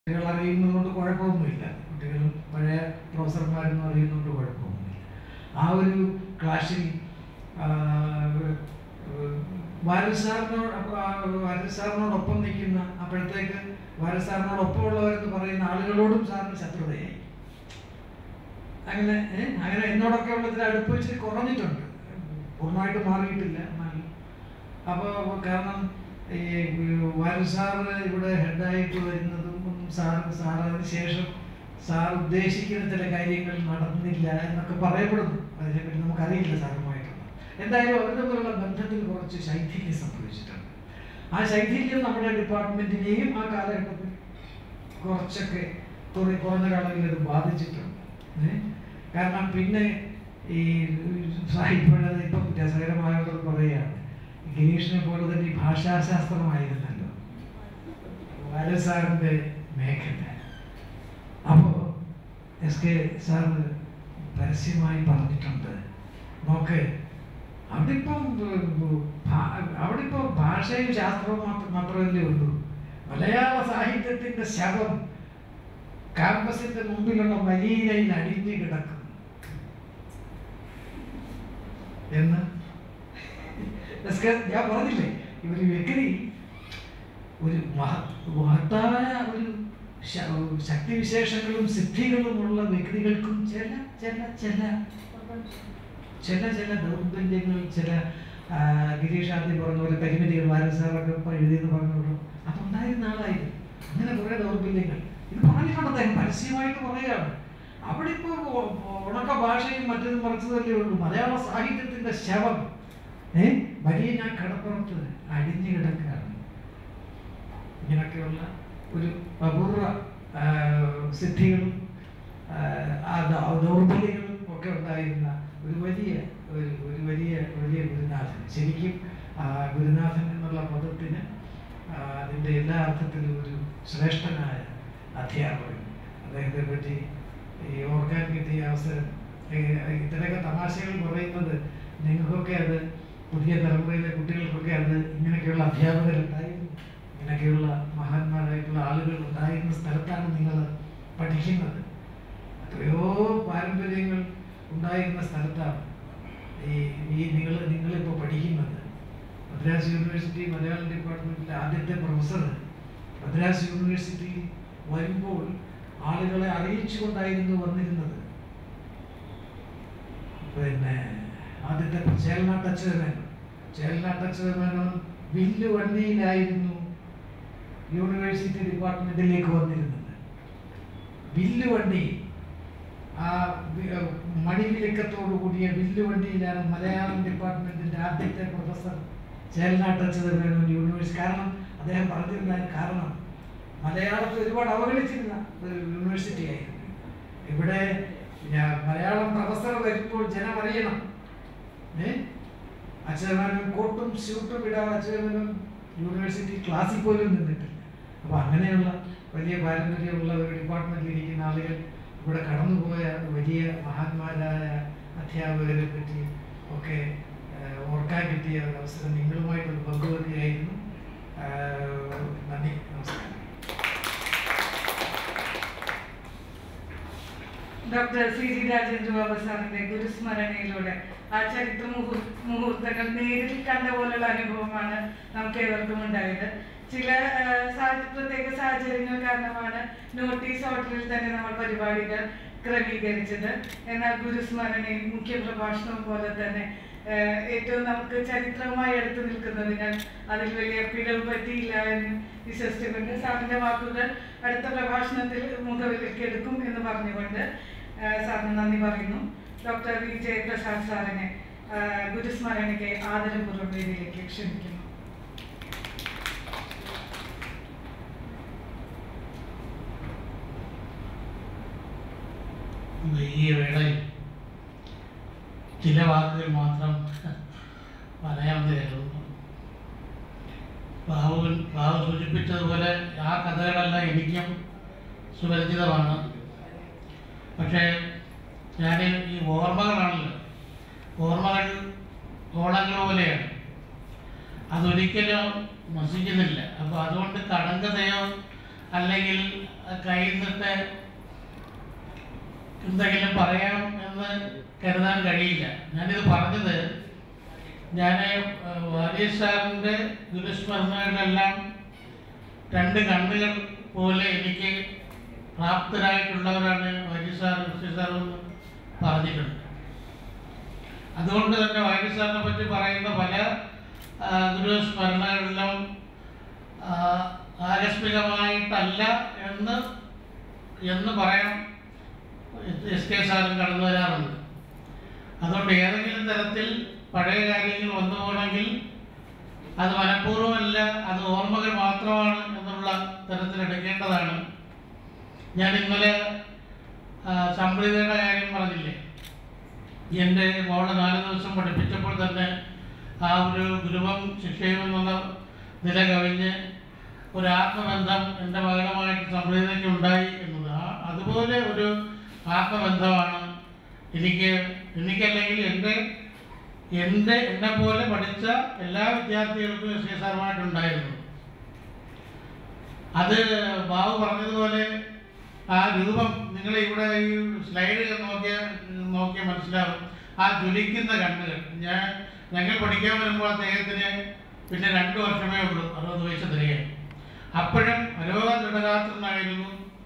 കുട്ടികൾ അറിയുന്നതുകൊണ്ട് കുഴപ്പമൊന്നുമില്ല, കുട്ടികളും പഴയ പ്രൊഫസർമാരെന്നും അറിയുന്നതുകൊണ്ട് കുഴപ്പമൊന്നുമില്ല. ആ ഒരു ക്ലാഷിൽ വാരസാറിനോടൊപ്പം നിൽക്കുന്ന, അപ്പോഴത്തേക്ക് വാരസാറിനോടൊപ്പം ഉള്ളവരെന്ന് പറയുന്ന ആളുകളോടും സാറിന് ശത്രുതയായി. അങ്ങനെ എന്നോടൊക്കെ ഉള്ളതിൽ അടുപ്പ് വെച്ച് കുറഞ്ഞിട്ടുണ്ട്, പൂർണ്ണമായിട്ട് മാറിയിട്ടില്ല. അപ്പോൾ കാരണം ഈ വാരസാറ് ഇവിടെ ഹെഡായിട്ട് വരുന്നതും സാർ അതിന് ശേഷം സാർ ഉദ്ദേശിക്കുന്ന ചില കാര്യങ്ങൾ നടന്നില്ല എന്നൊക്കെ പറയപ്പെടുന്നു. അതിനെപ്പറ്റി നമുക്കറിയില്ല സാറുമായിട്ടുള്ള. എന്തായാലും അവർ തമ്മിലുള്ള ബന്ധത്തിൽ കുറച്ച് ശൈഥില്യം സംഭവിച്ചിട്ടുണ്ട്. ആ ശൈഥില്യം നമ്മുടെ ഡിപ്പാർട്ട്മെൻറ്റിനെയും ആ കാലഘട്ടത്തിൽ കുറച്ചൊക്കെ കുറഞ്ഞ കാലങ്ങളിൽ അത് ബാധിച്ചിട്ടുണ്ട്. കാരണം പിന്നെ ഈ സാഹിത്യം ഇപ്പം രസകരമായോട് പറയുകയാണ്, ഗിരീഷിനെ പോലെ തന്നെ ഈ ഭാഷാശാസ്ത്രമായിരുന്നല്ലോ വാരസാറിൻ്റെ മേഖല. അപ്പോൾ എസ്.കെ. സാർ പരസ്യമായി പറഞ്ഞിട്ടുണ്ട്, നോക്ക് അവിടെ ഇപ്പോൾ ഭാഷയും ശാസ്ത്രവും മാത്രമല്ലേ ഉള്ളൂ, മലയാള സാഹിത്യത്തിൻ്റെ ശവം ക്യാമ്പസിൻ്റെ മുമ്പിലുള്ള മലീനയിൽ അടിഞ്ഞു കിടക്കും എന്ന് ഞാൻ പറഞ്ഞില്ലേ. ഇവര് വ്യക്തി ഒരു മഹത്തായ ഒരു ശക്തിവിശേഷങ്ങളും സിദ്ധികളുമുള്ള വ്യക്തികൾക്കും ചില ദൗർബല്യങ്ങൾ, ചില ഗിരീഷ് ആദ്യം പറഞ്ഞ പോലെ പരിമിതികൾ വാരസാറൊക്കെ എഴുതിയെന്ന് പറഞ്ഞോളൂ, അതുണ്ടായിരുന്ന ആളായിരുന്നു. അങ്ങനെ കുറെ ദൗർബല്യങ്ങൾ ഇത് പറഞ്ഞിട്ടുണ്ട്, പരസ്യമായിട്ട് പറയുകയാണ്. അവിടെ ഇപ്പോൾ ഉണക്ക ഭാഷയും മറ്റേതും മറിച്ചതല്ലേ ഉള്ളൂ. മലയാള സാഹിത്യത്തിന്റെ ശവം വലിയ ഞാൻ കടപ്പുറത്ത് അടിഞ്ഞു കിടക്കുകയാണ്. ഇങ്ങനെയൊക്കെയുള്ള ഒരു അപൂർവ സിദ്ധികളും ദൗർബല്യങ്ങളും ഒക്കെ ഉണ്ടായിരുന്ന ഒരു വലിയ ഗുരുനാഥൻ. ശരിക്കും ഗുരുനാഥൻ എന്നുള്ള പദത്തിന് അതിൻ്റെ എല്ലാ അർത്ഥത്തിലും ഒരു ശ്രേഷ്ഠനായ അധ്യാപകൻ. അദ്ദേഹത്തെ പറ്റി ഈ ഓർക്കാൻ കിട്ടിയ അവസരം, ഇത്തരമൊക്കെ തമാശകൾ പറയുന്നത് നിങ്ങൾക്കൊക്കെ അത്, പുതിയ തലമുറയിലെ കുട്ടികൾക്കൊക്കെ അത് ഇങ്ങനെയൊക്കെയുള്ള അധ്യാപകരുണ്ടായിരുന്നു, ഇങ്ങനെയൊക്കെയുള്ള മഹാന്മാരായിട്ടുള്ള ആളുകൾ ഉണ്ടായിരുന്ന സ്ഥലത്താണ് നിങ്ങൾ പഠിക്കുന്നത്. എത്രയോ പാരമ്പര്യങ്ങൾ ഉണ്ടായിരുന്ന സ്ഥലത്താണ് ഈ നിങ്ങളിപ്പോൾ പഠിക്കുന്നത്. മദ്രാസ് യൂണിവേഴ്സിറ്റി മലയാളം ഡിപ്പാർട്ട്മെൻറ്റിലെ ആദ്യത്തെ പ്രൊഫസർ മദ്രാസ് യൂണിവേഴ്സിറ്റിയിൽ വരുമ്പോൾ ആളുകളെ അറിയിച്ചുകൊണ്ടായിരുന്നു വന്നിരുന്നത്. പിന്നെ ആദ്യത്തെ ചേലനാട്ടച്യുതമേനോൻ വില്ല് വണ്ടിയിലായിരുന്നു യൂണിവേഴ്സിറ്റി ഡിപ്പാർട്ട്മെന്റിലേക്ക് വന്നിരുന്നത്. വില്ല് വണ്ടി, ആ മണിവിലക്കത്തോടു കൂടിയ വില്ല് വണ്ടിയിലാണ് മലയാളം ഡിപ്പാർട്ട്മെന്റിന്റെ ആദ്യത്തെ പ്രൊഫസർ ചേലനാട്ടച്യുതമേനോൻ യൂണിവേഴ്സിറ്റി. കാരണം അദ്ദേഹം പറഞ്ഞിരുന്നതിന് കാരണം മലയാളത്തെ ഒരുപാട് അവഗണിച്ചിരുന്ന ഒരു യൂണിവേഴ്സിറ്റി ആയിരുന്നു. ഇവിടെ മലയാളം പ്രൊഫസർ വരുമ്പോൾ ജനം അറിയണം. അച്യുതമേനോൻ കോട്ടും സ്യൂട്ടും ഇടാതെ അച്യുതമേനോൻ യൂണിവേഴ്സിറ്റി ക്ലാസ്സിൽ പോലും നിന്നിട്ടില്ല. അപ്പോൾ അങ്ങനെയുള്ള വലിയ പാരമ്പര്യമുള്ള ഒരു ഡിപ്പാർട്ട്മെന്റിൽ ഇരിക്കുന്ന ആളുകൾ ഇവിടെ കടന്നുപോയ വലിയ മഹാന്മാരായ അധ്യാപകരെ പറ്റി ഒക്കെ ഓർക്കാൻ കിട്ടിയ ഒരു അവസരം നിങ്ങളുമായിട്ട് പങ്കുവെക്കുകയായിരുന്നു. നന്ദി, നമസ്കാരം. Dr.C.G.Rajendra സാറിന്റെ ഗുരുസ്മരണയിലൂടെ ആ ചരിത്ര മുഹൂർത്തങ്ങൾ നേരിൽ കണ്ട പോലുള്ള അനുഭവമാണ് നമുക്ക് ഏവർക്കും ഉണ്ടായത്. ചില പ്രത്യേക സാഹചര്യങ്ങൾ കാരണമാണ് നോട്ടീസ് ഓർഡറിൽ തന്നെ നമ്മൾ പരിപാടികൾ ക്രമീകരിച്ചത്. എന്നാൽ ഗുരുസ്മരണയും മുഖ്യ പ്രഭാഷണവും പോലെ തന്നെ ഏറ്റവും നമുക്ക് ചരിത്രവുമായി അടുത്ത് നിൽക്കുന്നതിനാൽ അതിൽ വലിയ പിഴവ് പറ്റിയില്ല എന്ന് വിശ്വസിച്ചുകൊണ്ട് സാറിന്റെ വാക്കുകൾ അടുത്ത പ്രഭാഷണത്തിൽ മുഖവിലേക്ക് എടുക്കും എന്ന് പറഞ്ഞുകൊണ്ട് സാറിന് നന്ദി പറയുന്നു. Dr.V.Jayaprasad സാറിനെ ഗുരുസ്മരണയ്ക്ക് ആദരപൂർവ്വം വേദിയിലേക്ക് ക്ഷണിക്കുന്നു. ഈ വേളയിൽ ചില വാക്കുകൾ മാത്രം പറയാമെന്ന് കരുതുന്നു. ബാബു സൂചിപ്പിച്ചതുപോലെ ആ കഥകളെല്ലാം എനിക്കും സുപരിചിതമാണ്. പക്ഷേ ഞാൻ ഈ ഓർമ്മകളാണല്ലോ, ഓർമ്മകൾ ഓളങ്ങൾ പോലെയാണ്, അതൊരിക്കലും നശിക്കുന്നില്ല. അപ്പോൾ അതുകൊണ്ട് കടങ്കഥയോ അല്ലെങ്കിൽ കയ്യിൽ നിന്നിട്ട് എന്തെങ്കിലും പറയാം എന്ന് കരുതാൻ കഴിയില്ല. ഞാനിത് പറഞ്ഞത് ഞാൻ വാര്യർ സാറിൻ്റെ ഗുരുസ്മരണകളിലെല്ലാം രണ്ട് കണ്ണുകൾ പോലെ എനിക്ക് പ്രാപ്തരായിട്ടുള്ളവരാണ് വാര്യർ സാർ, സാറെന്ന് പറഞ്ഞിട്ടുണ്ട്. അതുകൊണ്ട് തന്നെ വാര്യർ സാറിനെ പറ്റി പറയുന്ന പല ഗുരുസ്മരണകളിലും ആകസ്മികമായിട്ടല്ല എന്ന് പറയാൻ എസ്.കെ. സാറും കടന്നു വരാറുണ്ട്. അതുകൊണ്ട് ഏതെങ്കിലും തരത്തിൽ പഴയ കാര്യങ്ങൾ വന്നു പോകണമെങ്കിൽ അത് മനഃപൂർവ്വമല്ല, അത് ഓർമ്മകൾ മാത്രമാണ് എന്നുള്ള തരത്തിൽ എടുക്കേണ്ടതാണ്. ഞാൻ ഇന്നലെ സംപ്രീതയുടെ കാര്യം പറഞ്ഞില്ലേ, എൻ്റെ മോളെ 4 ദിവസം പഠിപ്പിച്ചപ്പോൾ തന്നെ ആ ഒരു ഗുരുവും ശിക്ഷയും എന്നുള്ള നില കവിഞ്ഞ് ഒരു ആത്മബന്ധം എൻ്റെ മകളുമായിട്ട് സംപ്രീതയ്ക്ക് ഉണ്ടായി എന്നത്. അതുപോലെ ഒരു ആത്മബന്ധമാണ് എനിക്കല്ലെങ്കിൽ എന്നെ പോലെ പഠിച്ച എല്ലാ വിദ്യാർത്ഥികൾക്കും എസ്.കെ. സാറുമായിട്ടുണ്ടായിരുന്നു. അത് ബാബു പറഞ്ഞതുപോലെ ആ രൂപം നിങ്ങൾ ഇവിടെ ഈ സ്ലൈഡ് നോക്കിയാൽ മനസ്സിലാവും. ആ ജ്വലിക്കുന്ന കണ്ണുകൾ. ഞങ്ങൾ പഠിക്കാൻ വരുമ്പോൾ അദ്ദേഹത്തിന് പിന്നെ 2 വർഷമേ ഉള്ളൂ, 60 വയസ്സ് തികയാൻ. അപ്പോഴും അരോഗദൃഢഗാത്രനായിരുന്നു.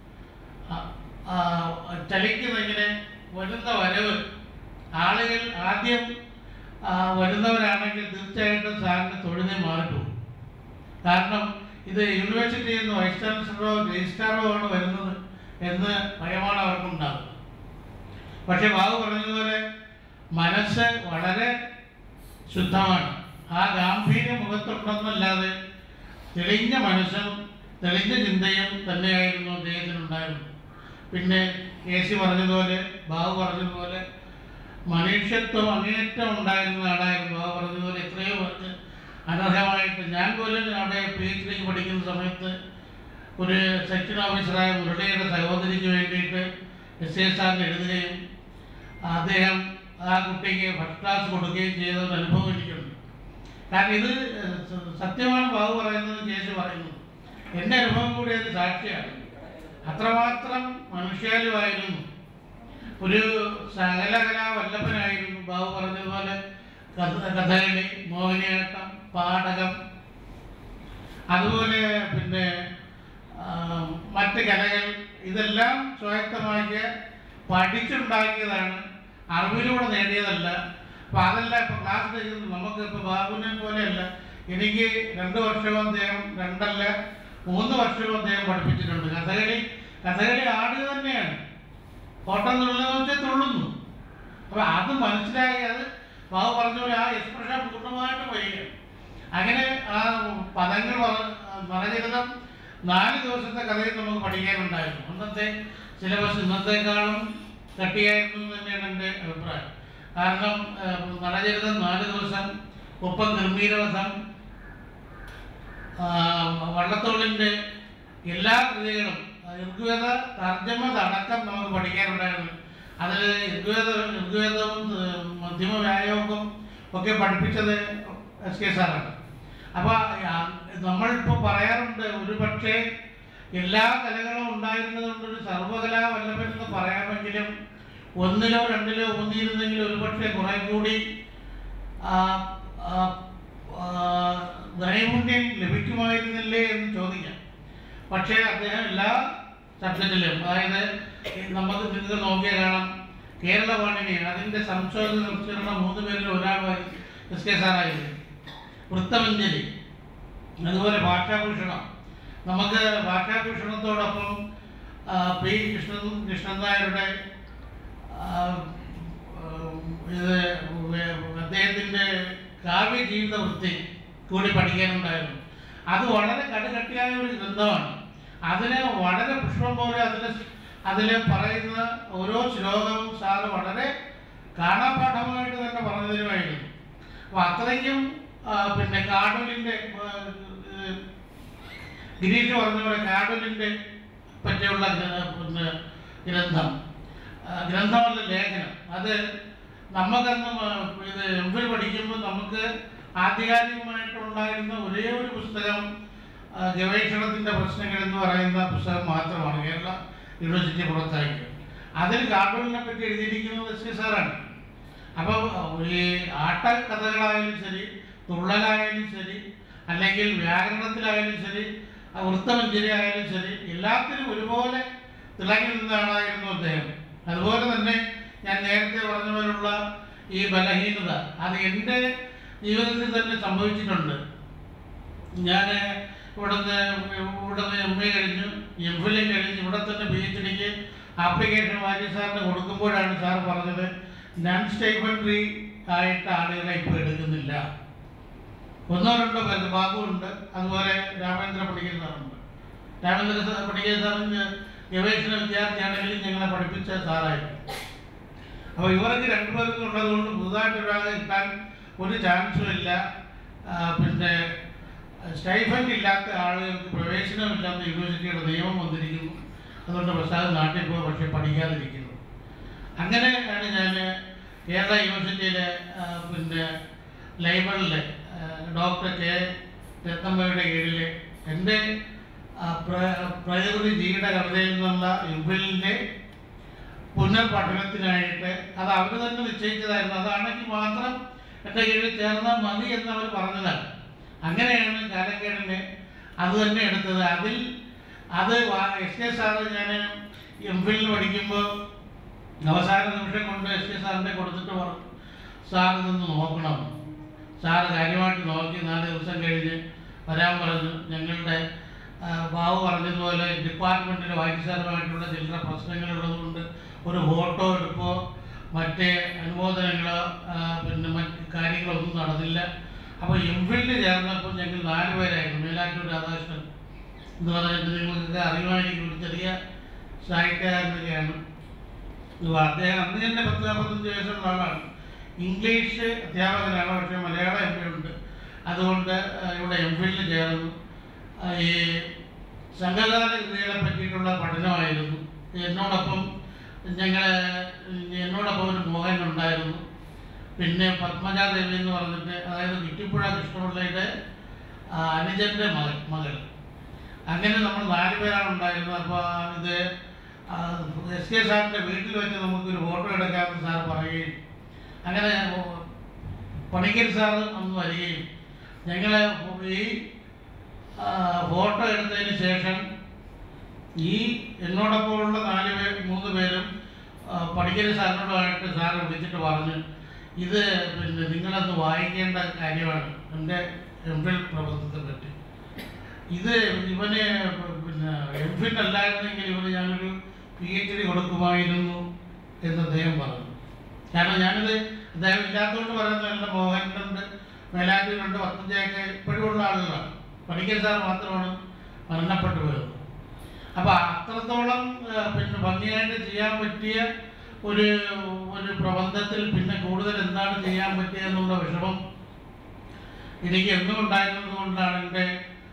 ചലിക്കുന്ന ഇങ്ങനെ വരുന്ന വരവ്, ആളുകൾ ആദ്യം വരുന്നവരാണെങ്കിൽ തീർച്ചയായിട്ടും സാറിന് തൊഴിലെ മാറിപ്പോകും. കാരണം ഇത് യൂണിവേഴ്സിറ്റിയിൽ നിന്ന് വൈസ് ചാൻസലറോ രജിസ്ട്രാറോ ആണ് വരുന്നത് എന്ന് ഭയമാണ് അവർക്കുണ്ടാകുന്നത്. പക്ഷെ ബാബു പറഞ്ഞതുപോലെ മനസ്സ് വളരെ ശുദ്ധമാണ്. ആ ഗാംഭീര്യ മുഖത്തുണ്ടെന്നല്ലാതെ തെളിഞ്ഞ മനസ്സും തെളിഞ്ഞ ചിന്തയും തന്നെയായിരുന്നു അദ്ദേഹത്തിനുണ്ടായിരുന്നത്. പിന്നെ എ.സി. പറഞ്ഞതുപോലെ, ബാബു പറഞ്ഞതുപോലെ മനുഷ്യത്വം അങ്ങേയറ്റം ഉണ്ടായിരുന്ന ആളായിരുന്നു. ബാബു പറഞ്ഞതുപോലെ എത്രയോ പേർക്ക് അനർഹമായിട്ട്, ഞാൻ പോലും അവിടെ PhD പഠിക്കുന്ന സമയത്ത് ഒരു സെക്ഷൻ ഓഫീസറായ മുരളിയുടെ സഹോദരിക്ക് വേണ്ടിയിട്ട് എസ്.എ. സാറിന് എഴുതുകയും അദ്ദേഹം ആ കുട്ടിക്ക് ഫസ്റ്റ് ക്ലാസ് കൊടുക്കുകയും ചെയ്ത അനുഭവം എനിക്കുണ്ട്. കാരണം ഇത് സത്യമാണ് ബാബു പറയുന്നത്, കേസ് പറയുന്നത്. എൻ്റെ അനുഭവം കൂടി അത് സാക്ഷിയാണ്. അത്രമാത്രം മനുഷ്യാലുവായിരുന്നു. ഒരു സകലകലാ വല്ലഭനായിരുന്നു. ബാബു പറഞ്ഞതുപോലെ കഥകളി, മോഹിനിയാട്ടം, പാടകം, അതുപോലെ പിന്നെ മറ്റ് കലകൾ, ഇതെല്ലാം സ്വായത്തമാക്കിയ പഠിച്ചുണ്ടാക്കിയതാണ്, അറിവിലൂടെ നേടിയതല്ല. അപ്പം അതെല്ലാം ഇപ്പോൾ ക്ലാസ് ചെയ്യുന്നത് നമുക്ക് ഇപ്പോൾ ബാബുവിനെ പോലെയല്ല. എനിക്ക് 2 വർഷവും അദ്ദേഹം 2 അല്ല 3 വർഷവും അദ്ദേഹം പഠിപ്പിച്ചിട്ടുണ്ട്. കഥകളി ആടുക തന്നെയാണ്. ഓട്ടം തുള്ളുന്ന വെച്ചാൽ തുള്ളുന്നു. അപ്പം അത് മനസ്സിലായി. അത് ബാബു പറഞ്ഞ പോലെ ആ എക്സ്പ്രഷൻ പൂർണ്ണമായിട്ട് വരിക. അങ്ങനെ ആ പദങ്ങൾ മറചരിതം 4 ദിവസത്തെ കഥയിൽ നമുക്ക് പഠിക്കാനുണ്ടായിരുന്നു. അന്നത്തെ സിലബസ് ഇന്നത്തെക്കാളും കട്ടിയായിരുന്നു തന്നെയാണ് എൻ്റെ അഭിപ്രായം. കാരണം മറചരിതം 4 ദിവസം, ഒപ്പം ഗംഭീരവധം, വള്ളത്തോളിൻ്റെ എല്ലാ കൃതികളും, ഋഗ്വേദ തർജ്ജമതടക്കം നമുക്ക് പഠിക്കാനുണ്ടായിരുന്നു. അതിൽ ഋഗ്വേദവും മധ്യമ വ്യായോഗവും ഒക്കെ പഠിപ്പിച്ചത് എസ്.കെ. സാറാണ്. അപ്പോൾ നമ്മളിപ്പോൾ പറയാറുണ്ട്, ഒരു പക്ഷേ എല്ലാ കലകളും ഉണ്ടായിരുന്നത് കൊണ്ടൊരു സർവകലാ വല്ലഭൻ എന്ന് പറയാമെങ്കിലും 1ലോ 2ലോ ഊന്നിയിരുന്നെങ്കിൽ ഒരു പക്ഷേ കുറെ കൂടി നൈപുണ്യം ലഭിക്കുമായിരുന്നില്ലേ എന്ന് ചോദിക്കാം. പക്ഷേ അദ്ദേഹം എല്ലാ സബ്ജക്റ്റിലും, അതായത് നിങ്ങൾക്ക് നോക്കിയാൽ കാണാം, കേരളവാണിനി അതിൻ്റെ സംശോധന സംസ്കരണം 3 പേരിൽ ഒരാളായി എസ്.കെ. സാറായിരുന്നു. വൃത്തമഞ്ജലി, അതുപോലെ ഭാഷാഭൂഷണം. നമുക്ക് ഭാഷാഭൂഷണത്തോടൊപ്പം പി. കൃഷ്ണൻ നായരുടെ അദ്ദേഹത്തിൻ്റെ കാവ്യജീവിത വൃത്തി കൂടി പഠിക്കാനുണ്ടായിരുന്നു. അത് വളരെ കടുകട്ടിയായ ഒരു ഗ്രന്ഥമാണ്. അതിന് വളരെ പുഷ്പം പോലെ അതിൽ പറയുന്ന ഓരോ ശ്ലോകവും സാറ് വളരെ കാണാപാഠമായിട്ട് തന്നെ പറഞ്ഞു തരുമായിരുന്നു. അപ്പോൾ അത്രയ്ക്കും പിന്നെ കാടൂലിൻ്റെ ഗിരീഷ് പറഞ്ഞ പോലെ കാടൂലിൻ്റെ പറ്റിയുള്ള പിന്നെ ഗ്രന്ഥമല്ല ലേഖനം. അത് നമുക്കന്ന് ഇത് MPhil പഠിക്കുമ്പോൾ നമുക്ക് ആധികാരികമായിട്ടുണ്ടായിരുന്ന ഒരേ ഒരു പുസ്തകം ഗവേഷണത്തിൻ്റെ പ്രശ്നങ്ങൾ എന്ന് പറയുന്ന പുസ്തകം മാത്രമാണ് കേരള യൂണിവേഴ്സിറ്റി പുറത്തിറക്കിയത്. അതിൽ കാർട്ടൂണിനെ പറ്റി എഴുതിയിരിക്കുന്നത് എസ് കെ സാറാണ്. അപ്പോൾ ഈ ആട്ടക്കഥകളായാലും ശരി, തുള്ളലായാലും ശരി, അല്ലെങ്കിൽ വ്യാകരണത്തിലായാലും ശരി, വൃത്തമഞ്ജരി ആയാലും ശരി, എല്ലാത്തിനും ഒരുപോലെ തിളങ്ങി നിന്ന ആളായിരുന്നു അദ്ദേഹം. അതുപോലെ തന്നെ ഞാൻ നേരത്തെ പറഞ്ഞ പോലുള്ള ഈ ബലഹീനത അത് എൻ്റെ ജീവിതത്തിൽ തന്നെ സംഭവിച്ചിട്ടുണ്ട്. ഞാൻ ഇവിടുന്ന് MA കഴിഞ്ഞു, MPhil കഴിഞ്ഞ് ഇവിടെ തന്നെ PhDക്ക് ആപ്ലിക്കേഷൻ വാര്യ സാറിന് കൊടുക്കുമ്പോഴാണ് സാർ പറഞ്ഞത് നോൺ സ്റ്റൈഫൻഡറി ആയിട്ട് ആളുകളെ ഇപ്പോൾ എടുക്കുന്നില്ല. 1-2 പേർക്ക് ബാബുണ്ട്, അതുപോലെ രാമേന്ദ്ര പണിക്കർ സാറുണ്ട്. രാമേന്ദ്ര പണിക്കർ സാറിന് ഗവേഷണ വിദ്യാർത്ഥിയാണെങ്കിലും ഞങ്ങളെ പഠിപ്പിച്ച സാറായിരുന്നു. അപ്പോൾ ഇവർക്ക് 2 പേർക്കും ഉള്ളതുകൊണ്ട് പുതുതായിട്ട് ഒരാളെ കിട്ടാൻ ഒരു ചാൻസും ഇല്ല. പിന്നെ സ്റ്റൈഫൻഡ് ഇല്ലാത്ത ആളുകൾക്ക് പ്രവേശനമില്ലാത്ത യൂണിവേഴ്സിറ്റിയുടെ നിയമം വന്നിരിക്കുന്നു. അതുകൊണ്ട് പ്രസാദ് നാട്ടിൽ പോയി പക്ഷേ പഠിക്കാതിരിക്കുന്നു. അങ്ങനെയാണ് ഞാൻ കേരള യൂണിവേഴ്സിറ്റിയിലെ പിന്നെ ലൈബ്രറിയിൽ Dr.K.Nayar കീഴിൽ എൻ്റെ പ്രകൃതി ജിയുടെ കവിതയിൽ നിന്നുള്ള MPhilന്റെ പുനർപഠനത്തിനായിട്ട് അത് അവർ തന്നെ നിശ്ചയിച്ചതായിരുന്നു. അതാണെങ്കിൽ മാത്രം എൻ്റെ കീഴിൽ ചേർന്നാൽ മതി എന്നവർ പറഞ്ഞതാണ്. അങ്ങനെയാണ് കാലക്കേടിനെ അത് തന്നെ എടുത്തത്. അത് SK സാറ് ഞാൻ MPhil പഠിക്കുമ്പോൾ അവസാന നിമിഷം കൊണ്ട് SK സാറിനെ കൊടുത്തിട്ട് പറഞ്ഞു, സാർ ഇതൊന്ന് നോക്കണം. സാറ് കാര്യമായിട്ട് നോക്കി 4 ദിവസം കഴിഞ്ഞ് വരാൻ പറഞ്ഞു. ഞങ്ങളുടെ ബാബു പറഞ്ഞതുപോലെ ഡിപ്പാർട്ട്മെൻറ്റിൽ വായിച്ചാറുമായിട്ടുള്ള ചില്ലറ പ്രശ്നങ്ങളുള്ളതുകൊണ്ട് ഒരു ഫോട്ടോ എടുപ്പോ മറ്റേ അനുമോദനങ്ങളോ പിന്നെ മറ്റ് കാര്യങ്ങളൊന്നും നടന്നില്ല. അപ്പോൾ MPhil ചേർന്നപ്പോൾ ഞങ്ങൾ 4 പേരായിരുന്നു. മേലാറ്റൂർ രാധാകൃഷ്ണൻ എന്ന് പറഞ്ഞിട്ട് നിങ്ങൾക്കൊക്കെ അറിയുമായിരിക്കും, ഒരു ചെറിയ സാഹിത്യകാരനൊക്കെയാണ്. അദ്ദേഹം അന്ന് തന്നെ 10-45 വയസ്സുള്ള ആളാണ്. ഇംഗ്ലീഷ് അധ്യാപകനാണ്, പക്ഷേ മലയാളം MA ഉണ്ട്. അതുകൊണ്ട് ഇവിടെ MPhil ചേർന്നു. ഈ സംഘകാല കൃതികളെ പറ്റിയിട്ടുള്ള പഠനമായിരുന്നു. എന്നോടൊപ്പം ഒരു മോഹൻ ഉണ്ടായിരുന്നു. പിന്നെ പത്മജാദേവി എന്ന് പറഞ്ഞിട്ട്, അതായത് കുറ്റിപ്പുഴ കൃഷ്ണപിള്ളയുടെ അനുജൻ്റെ മകൾ. അങ്ങനെ നമ്മൾ 4 പേരാണ് ഉണ്ടായിരുന്നത്. അപ്പോൾ ഇത് SK സാറിൻ്റെ വീട്ടിൽ വെച്ച് നമുക്കൊരു ഫോട്ടോ എടുക്കാമെന്ന് സാർ പറയുകയും അങ്ങനെ പണിക്കർ സാറ് അന്ന് വരികയും ഞങ്ങൾ ഈ ഫോട്ടോ എടുത്തതിന് ശേഷം ഈ എന്നോടൊപ്പമുള്ള 3 പേരും പണിക്കർ സാറിനോടുമായിട്ട് സാറ് വിളിച്ചിട്ട് പറഞ്ഞു, ഇത് പിന്നെ നിങ്ങളന്ന് വായിക്കേണ്ട കാര്യമാണ് എൻ്റെ MPhil പ്രബന്ധത്തെ പറ്റി. ഇത് ഇവന് പിന്നെ MPhil അല്ലായിരുന്നെങ്കിൽ ഇവന് ഞാനൊരു PhD കൊടുക്കുമായിരുന്നു എന്ന് അദ്ദേഹം പറഞ്ഞു. കാരണം ഞാനിത് അദ്ദേഹം ഇല്ലാത്തതുകൊണ്ട് പറയുന്നതല്ല. മോഹനുണ്ട്, മേലാറ്റൂരുണ്ട്, പത്തഞ്ചയൊക്കെ ഇപ്പോഴും ഉള്ള ആളുകളാണ്. പണിക്കർ സാർ മാത്രമാണ് മരണപ്പെട്ടു പോയത്. അപ്പോൾ അത്രത്തോളം പിന്നെ ഭംഗിയായിട്ട് ചെയ്യാൻ പറ്റിയ ഒരു പ്രബന്ധത്തിൽ പിന്നെ കൂടുതൽ എന്താണ് ചെയ്യാൻ പറ്റിയെന്നുള്ള വിഷമം എനിക്ക് എന്നും ഉണ്ടായിരുന്നത് കൊണ്ടാണ് എൻ്റെ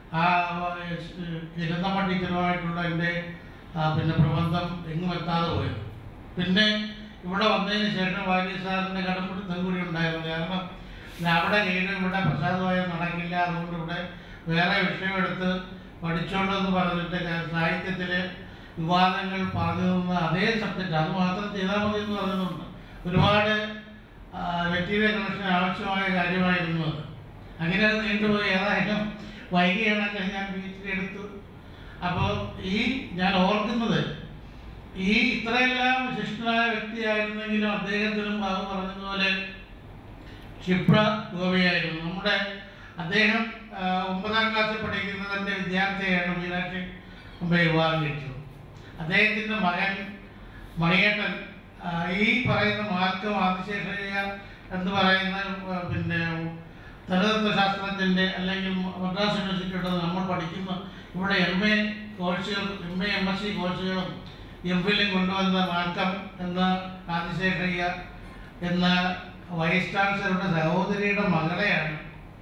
ഇരുന്നമ്മ ടീച്ചറുമായിട്ടുള്ള എൻ്റെ പിന്നെ പ്രബന്ധം എങ്ങും എത്താതെ പോയത്. പിന്നെ ഇവിടെ വന്നതിന് ശേഷം വാര്യ സാറിൻ്റെ കടമ്പിടുത്തം കൂടി ഉണ്ടായിരുന്നു. കാരണം അവിടെ കീഴിൽ ഇവിടെ പ്രസാദമായ നടക്കില്ല, അതുകൊണ്ട് ഇവിടെ വേറെ വിഷയമെടുത്ത് പഠിച്ചോണ്ടെന്ന് പറഞ്ഞിട്ട് സാഹിത്യത്തിലെ വിവാദങ്ങൾ പറഞ്ഞു തന്ന അതേ സബ്ജക്റ്റ് അത് മാത്രം ചെയ്താൽ മതി എന്ന് പറയുന്നുണ്ട്. ഒരുപാട് മെറ്റീരിയൽ കളക്ഷൻ ആവശ്യമായ കാര്യമായിരുന്നു അത്. അങ്ങനെ അത് നീണ്ടുപോയി. ഏതായാലും വൈകിയാണൊക്കെ ഞാൻ PhD എടുത്തു. അപ്പോൾ ഞാൻ ഓർക്കുന്നത് ഇത്രയെല്ലാം വിശിഷ്ടനായ വ്യക്തിയായിരുന്നെങ്കിലും അദ്ദേഹത്തിനും ബാബു പറഞ്ഞതുപോലെ ക്ഷിപ്ര ഗോപിയായിരുന്നു. അദ്ദേഹം 9ാം ക്ലാസ്സിൽ പഠിക്കുന്നതിൻ്റെ വിദ്യാർത്ഥിയാണ് മീനാക്ഷി അമ്മയെ വിവാഹം കഴിച്ചത്. അദ്ദേഹത്തിൻ്റെ മകൻ മണിയേട്ടൻ ഈ പറയുന്ന മാർക്കം ആദിശേഷയ്യ എന്ന് പറയുന്ന പിന്നെ തലതത്വശാസ്ത്രത്തിൻ്റെ അല്ലെങ്കിൽ മദ്രാസ് യൂണിവേഴ്സിറ്റിയുടെ നമ്മൾ പഠിക്കുന്ന ഇവിടെ MA കോഴ്സുകൾ MSc കോഴ്സുകളും MPhilലും കൊണ്ടുവന്ന മാർക്കം എന്ന ആദിശേഷയ്യ എന്ന വൈസ് ചാൻസലറുടെ സഹോദരിയുടെ മകളെയാണ്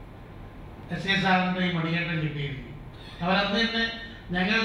SK സാറിൻ്റെ ഈ മണിയേട്ടൻ കിട്ടിയിരുന്നു. അവരന്ന് തന്നെ ഞങ്ങൾ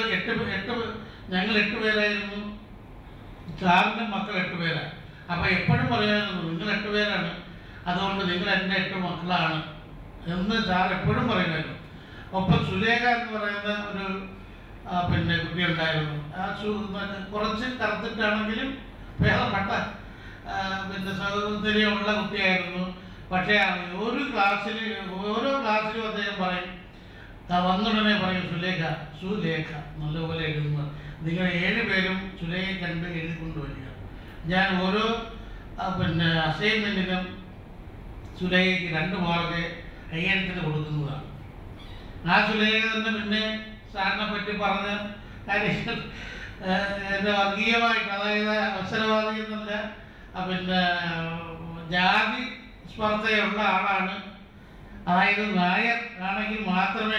8 പേരായിരുന്നു. സാറിൻ്റെ മക്കൾ 8 പേരാണ്. അപ്പോൾ എപ്പോഴും പറയാറുണ്ട്, നിങ്ങൾ 8 പേരാണ്, അതുകൊണ്ട് നിങ്ങൾ എൻ്റെ 8 മക്കളാണ് എന്ന് സാർ എപ്പോഴും പറയുമായിരുന്നു. ഒപ്പം സുലേഖ എന്ന് പറയുന്ന ഒരു പിന്നെ കുട്ടി ഉണ്ടായിരുന്നു. കുറച്ച് കറുത്തിട്ടാണെങ്കിലും ഭേദപ്പെട്ട പിന്നെ സൗന്ദര്യമുള്ള കുട്ടിയായിരുന്നു. പക്ഷേ ഓരോ ക്ലാസ്സിലും അദ്ദേഹം പറയും, വന്നുടനെ പറയും സുലേഖ നല്ലപോലെ എഴുതുന്നു, നിങ്ങൾ 7 പേരും സുലേഖ കണ്ട് എഴുതിക്കൊണ്ടുവരിക. ഞാൻ ഓരോ പിന്നെ അസൈൻമെൻറ്റിനും സുലേഖയ്ക്ക് 2 മാർക്ക് കൈയെഴുത്തിന് കൊടുക്കുന്നതാണ്. ആ സുലേഖ തന്നെ പിന്നെ സാറിനെ പറ്റി പറഞ്ഞ കാര്യങ്ങൾ വർഗീയമായിട്ട്, അതായത് അവസരവാദി എന്നല്ല, പിന്നെ ജാതി സ്പർദ്ധയുള്ള ആളാണ്. അതായത് നായർ ആണെങ്കിൽ മാത്രമേ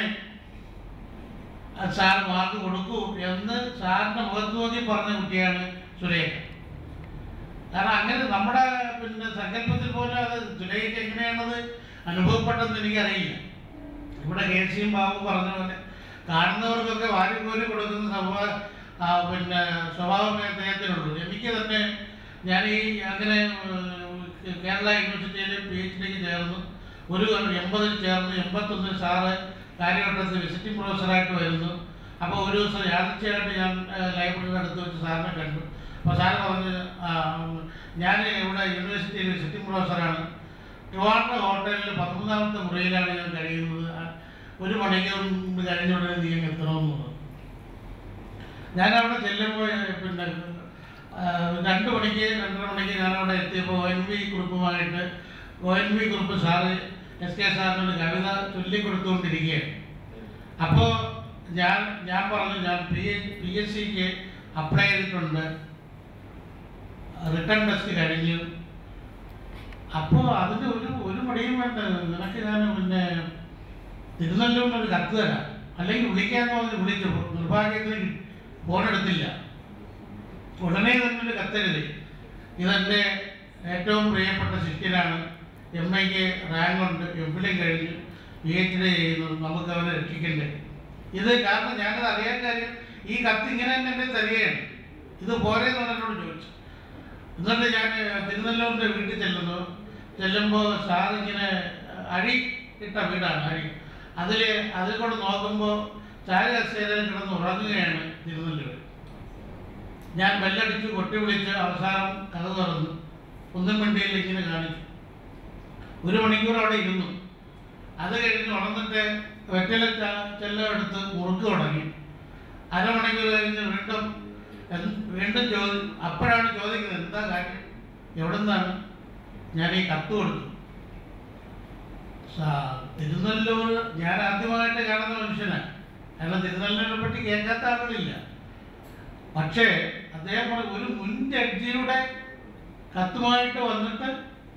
സാർ മാർക്ക് കൊടുക്കൂ എന്ന് സാറിൻ്റെ മുഖത്ത് നോക്കി പറഞ്ഞ കുട്ടിയാണ് സുലേഖ. കാരണം അങ്ങനെ നമ്മുടെ പിന്നെ സങ്കല്പത്തിൽ പോലും അത് സുലേഖയ്ക്ക് എങ്ങനെയാണത് അനുഭവപ്പെട്ടതെന്ന് എനിക്കറിയില്ല. ഇവിടെ കേസിയും ബാബു പറഞ്ഞ പോലെ കാണുന്നവർക്കൊക്കെ വാരിക്കോരി കൊടുക്കുന്ന പിന്നെ സ്വഭാവമേ അദ്ദേഹത്തിനുള്ളൂ. എനിക്ക് തന്നെ ഞാൻ അങ്ങനെ കേരള യൂണിവേഴ്സിറ്റിയിൽ PhDക്ക് ചേർന്നു. 80 ചേർന്ന് 81 സാറ് കാര്യവട്ടത്തിൽ വിസിറ്റിംഗ് പ്രൊഫസറായിട്ട് വരുന്നു. അപ്പോൾ ഒരു ദിവസം യാദൃച്ഛികമായിട്ട് ഞാൻ ലൈബ്രറിയുടെ അടുത്ത് വെച്ച് സാറിനെ കണ്ടു. അപ്പോൾ സാറ് പറഞ്ഞ്, ഞാൻ ഇവിടെ യൂണിവേഴ്സിറ്റിയിൽ വിസിറ്റിംഗ് പ്രൊഫസറാണ്, ട്രിവാൻഡ്രം ഹോട്ടലിൽ 13ാമത്തെ മുറിയിലാണ് ഞാൻ കഴിയുന്നത്, 1 മണിക്കൂർ കഴിഞ്ഞുടനെ നീ എത്തണമെന്ന് പറഞ്ഞു. ഞാനവിടെ ചെല്ലുമ്പോൾ പിന്നെ 2 മണിക്ക് 2:30 മണിക്ക് ഞാനവിടെ എത്തിയപ്പോൾ ONV കുറിപ്പുമായിട്ട് ONV കുറിപ്പ് സാറ് SK സാറിനൊരു കവിത ചൊല്ലിക്കൊടുത്തുകൊണ്ടിരിക്കുകയാണ്. അപ്പോൾ ഞാൻ പറഞ്ഞു, ഞാൻ PSCക്ക് അപ്ലൈ ചെയ്തിട്ടുണ്ട്, റിട്ടേൺ ടെസ്റ്റ് കഴിഞ്ഞു. അപ്പോൾ അതിന് ഒരു മടിയും വേണ്ട, നിനക്ക് ഞാൻ പിന്നെ തിരുനെല്ലൂരിനൊരു കത്ത് തരാം, അല്ലെങ്കിൽ വിളിക്കാമെന്ന് പറഞ്ഞ് വിളിച്ചു. നിർഭാഗ്യത്തിന് ഫോണെടുത്തില്ല. ഉടനെ തന്നെ ഒരു കത്തെഴുതി, ഇതെൻ്റെ ഏറ്റവും പ്രിയപ്പെട്ട ശിഷ്യനാണ്, MAക്ക് റാങ്കുണ്ട്, MPhil കഴിഞ്ഞു, PhD ചെയ്യുന്നു, നമുക്ക് അവനെ രക്ഷിക്കണ്ടേ. ഇത് കാരണം ഞാനത് അറിയാൻ കാര്യം ഈ കത്ത് ഇങ്ങനെ തന്നെ എൻ്റെ തരികയാണ്, ഇത് പോരെന്ന് എന്നോട് ചോദിച്ചു. എന്നിട്ട് ഞാൻ തിരുനെല്ലൂരിൻ്റെ വീട്ടിൽ ചെല്ലുമ്പോൾ സാറിങ്ങനെ അഴി ഇട്ട വീടാണ്, അതിൽ കൂടെ നോക്കുമ്പോൾ ചായകസേരയിൽ കിടന്ന് ഉറങ്ങുകയാണ് തിരുനെല്ലൂർ. ഞാൻ ബെല്ലടിച്ചു, കൊട്ടി വിളിച്ച് അവസാനം കഥ തുറന്നു, കുന്നും വണ്ടിയിൽ ഇങ്ങനെ കാണിച്ചു. 1 മണിക്കൂർ അവിടെ ഇരുന്നു. അത് കഴിഞ്ഞ് ഉണർന്നിട്ട് വെറ്റില ചെല്ലം എടുത്ത് മുറുക്ക് തുടങ്ങി. അരമണിക്കൂർ കഴിഞ്ഞ് വീണ്ടും അപ്പോഴാണ് ചോദിക്കുന്നത്, എന്താ കാര്യം, എവിടെ നിന്നാണ്? ഞാൻ ഈ കത്ത് കൊടുത്തു. തിരുനെല്ലൂർ ഞാൻ ആദ്യമായിട്ട് കാണുന്ന മനുഷ്യനാണ്, കാരണം തിരുനെല്ലൂരിനെ പറ്റി കേൾക്കാത്ത ആളുകളില്ല. പക്ഷേ അദ്ദേഹം ഒരു മുൻ ജഡ്ജിയുടെ കത്തുമായിട്ട് വന്നിട്ട്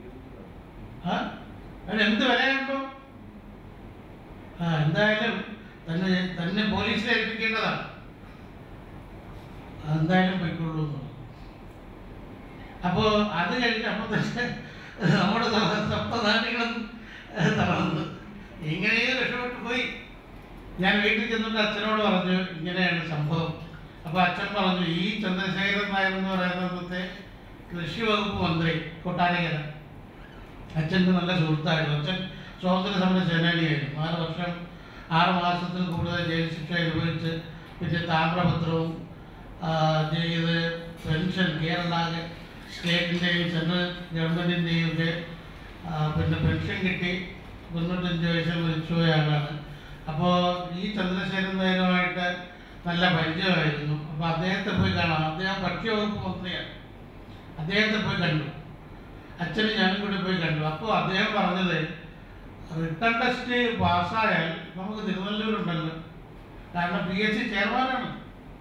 അതിനെന്ത് വിലയുണ്ടോ? എന്തായാലും തന്നെ പോലീസിൽ ഏൽപ്പിക്കേണ്ടതാണ്, എന്തായാലും പൊയ്ക്കൊള്ളൂ എന്നുള്ളത്. അപ്പോൾ അത് കഴിഞ്ഞപ്പോൾ തന്നെ നമ്മുടെ സപ്തധാനികളും തളർന്ന് എങ്ങനെയോ രക്ഷപ്പെട്ടു പോയി. ഞാൻ വീട്ടിൽ ചെന്നിട്ട് അച്ഛനോട് പറഞ്ഞു, ഇങ്ങനെയാണ് സംഭവം. അപ്പോൾ അച്ഛൻ പറഞ്ഞു, ഈ ചന്ദ്രശേഖരൻ നായർ എന്ന് പറയുന്നത്തെ കൃഷി വകുപ്പ് മന്ത്രി കൊട്ടാരക്കര, അച്ഛൻ്റെ നല്ല സുഹൃത്തായിരുന്നു. അച്ഛൻ സ്വാതന്ത്ര്യ സമര സേനാനിയായിരുന്നു. 4 വർഷം 6 മാസത്തിൽ കൂടുതൽ ജയിൽ ശിക്ഷ അനുഭവിച്ച് പിന്നെ താമ്രപത്രവും ചെയ്ത് പെൻഷൻ കേരള സ്റ്റേറ്റിൻ്റെയും സെൻട്രൽ ഗവൺമെൻറ്റിൻ്റെയും ഒക്കെ പിന്നെ പെൻഷൻ കിട്ടി 95 വയസ്സിൽ മരിച്ചുപോയ ആളാണ്. അപ്പോൾ ഈ ചന്ദ്രശേഖരൻ നായരുമായിട്ട് നല്ല പരിചയമായിരുന്നു. അപ്പോൾ അദ്ദേഹത്തെ പോയി കാണാം, അദ്ദേഹം ഭക്ഷ്യവകുപ്പ് മന്ത്രിയാണ്. അദ്ദേഹത്തെ പോയി കണ്ടു, അച്ഛനും ഞാനും കൂടി പോയി കണ്ടു. അപ്പോൾ അദ്ദേഹം പറഞ്ഞത്, റിട്ടേൺ ടെസ്റ്റ് പാസ്സായാൽ നമുക്ക് തിരുനെല്ലൂരുണ്ടല്ലോ, കാരണം PSC ചെയർമാനാണ്.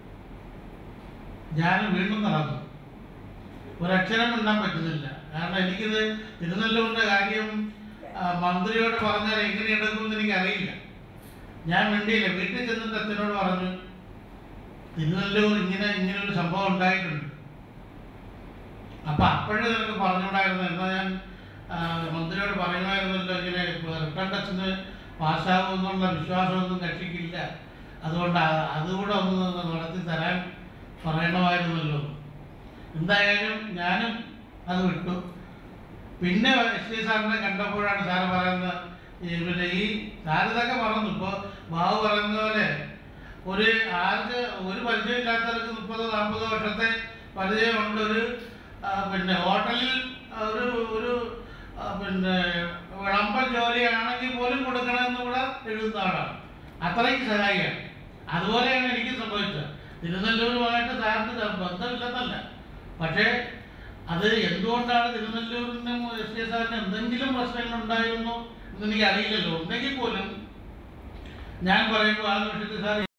ഞാൻ വീണ്ടും നടന്നു, ഒരക്ഷരം മിണ്ടാൻ പറ്റുന്നില്ല. കാരണം എനിക്കിത് തിരുനെല്ലൂരിൻ്റെ കാര്യം മന്ത്രിയോട് പറഞ്ഞാൽ എങ്ങനെ എടുക്കുമെന്ന് എനിക്കറിയില്ല. ഞാൻ മിണ്ടിയില്ല. വീട്ടിൽ ചെന്നിട്ട് അച്ഛനോട് പറഞ്ഞു, തിരുനെല്ലൂർ ഇങ്ങനൊരു സംഭവം ഉണ്ടായിട്ടുണ്ട്. അപ്പം അപ്പോഴും നിനക്ക് പറഞ്ഞുകൂടായിരുന്നു, എന്നാൽ ഞാൻ മന്ത്രിയോട് പറയുമായിരുന്നല്ലോ, ഇങ്ങനെ റിട്ടേൺ ടെസ്റ്റിന് പാസ്സാകുമെന്നുള്ള വിശ്വാസമൊന്നും കക്ഷിക്കില്ല, അതുകൊണ്ട് അതുകൂടെ ഒന്ന് നടത്തി തരാൻ പറയണമായിരുന്നല്ലോ. എന്തായാലും ഞാനും അത് വിട്ടു. പിന്നെ SK സാറിനെ കണ്ടപ്പോഴാണ് സാറ് പറയുന്നത്, പിന്നെ ഈ സാർ ഇതൊക്കെ പറഞ്ഞു, ഇപ്പോൾ ബാബു പറയുന്ന പോലെ ആർക്ക് ഒരു പരിചയമില്ലാത്തവർക്ക് 30-40 വർഷത്തെ പരിചയമുണ്ട്. പിന്നെ ഹോട്ടലിൽ ഒരു പിന്നെ വിളമ്പൽ ജോലിയാണെങ്കിൽ പോലും കൊടുക്കണമെന്ന് കൂടെ എഴുതുന്ന ആളാണ്. അത്രയ്ക്ക് സഹായിയാണ്. അതുപോലെയാണ് എനിക്ക് സംഭവിച്ചത്. തിരുനെല്ലൂരുമായിട്ട് സാറിന് ബന്ധമില്ലെന്നല്ല, പക്ഷേ അത് എന്തുകൊണ്ടാണ് തിരുനെല്ലൂരിനും SK സാറിന് എന്തെങ്കിലും പ്രശ്നങ്ങൾ ഉണ്ടായിരുന്നു എന്ന് എനിക്ക് അറിയില്ലല്ലോ. ഉണ്ടെങ്കിൽ പോലും ഞാൻ പറയുമ്പോൾ ആ നിമിഷത്തിൽ സാർ